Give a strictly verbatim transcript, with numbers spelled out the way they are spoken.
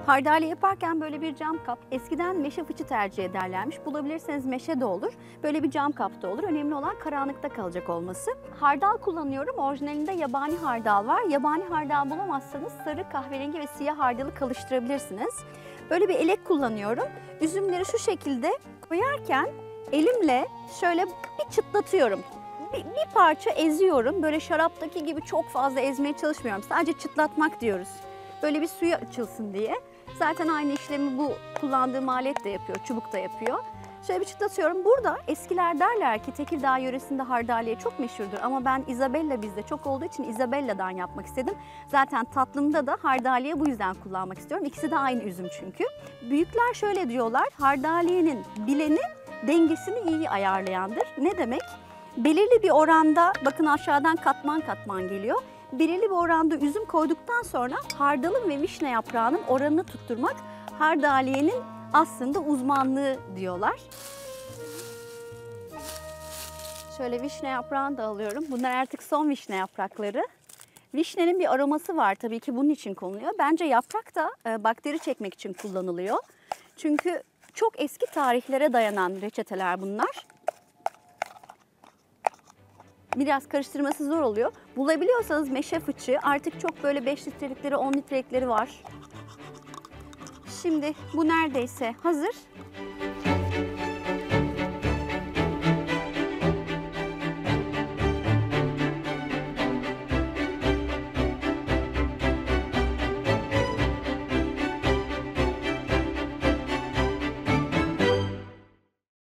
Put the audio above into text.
Hardalya yaparken böyle bir cam kap, eskiden meşe fıçı tercih ederlermiş. Bulabilirseniz meşe de olur, böyle bir cam kap da olur. Önemli olan karanlıkta kalacak olması. Hardal kullanıyorum, orijinalinde yabani hardal var. Yabani hardal bulamazsanız sarı, kahverengi ve siyah hardalı karıştırabilirsiniz. Böyle bir elek kullanıyorum. Üzümleri şu şekilde koyarken elimle şöyle bir çıtlatıyorum. Bir, bir parça eziyorum. Böyle şaraptaki gibi çok fazla ezmeye çalışmıyorum. Sadece çıtlatmak diyoruz. Böyle bir suyu açılsın diye. Zaten aynı işlemi bu kullandığım alet de yapıyor, çubuk da yapıyor. Şöyle bir çıtlatıyorum. Burada eskiler derler ki Tekirdağ yöresinde hardalya çok meşhurdur. Ama ben Isabella bizde çok olduğu için Isabella'dan yapmak istedim. Zaten tatlımda da hardalya bu yüzden kullanmak istiyorum. İkisi de aynı üzüm çünkü. Büyükler şöyle diyorlar, hardalyenin bileni dengesini iyi ayarlayandır. Ne demek? Belirli bir oranda, bakın aşağıdan katman katman geliyor. Belirli bir oranda üzüm koyduktan sonra hardalın ve vişne yaprağının oranını tutturmak hardalyenin aslında uzmanlığı diyorlar. Şöyle vişne yaprağını da alıyorum. Bunlar artık son vişne yaprakları. Vişnenin bir aroması var, tabii ki bunun için konuluyor. Bence yaprak da e, bakteri çekmek için kullanılıyor. Çünkü çok eski tarihlere dayanan reçeteler bunlar. Biraz karıştırması zor oluyor. Bulabiliyorsanız meşe fıçı, artık çok böyle beş litrelikleri, on litrelikleri var. Şimdi bu neredeyse hazır.